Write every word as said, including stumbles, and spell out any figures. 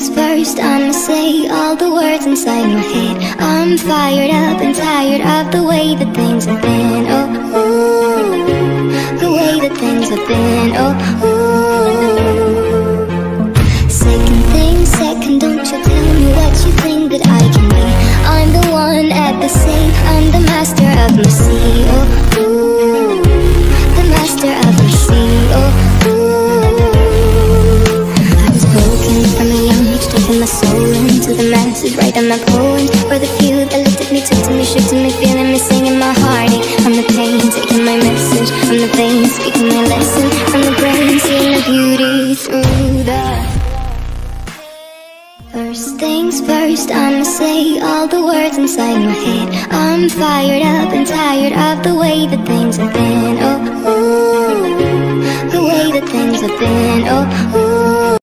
things first, I'ma say all the words inside my head. I'm fired up and tired of the way that things have been. Oh, ooh, the way that things have been. Oh, ooh. Second thing, second, don't you tell me what you think that I can be. I'm the one at the safe, I'm the master of my sea. Oh, ooh, the master of my sea. Oh, taking my soul into the masses, writing my poems for the few that looked at me, took to me, shook to me, feeling me, singing my heartache. From the pain, taking my message from the vein, speaking my lesson from the brain, seeing the beauty through the. First things first, I'ma say all the words inside my head. I'm fired up and tired of the way that things have been. Oh, ooh, the way that things have been. Oh, ooh.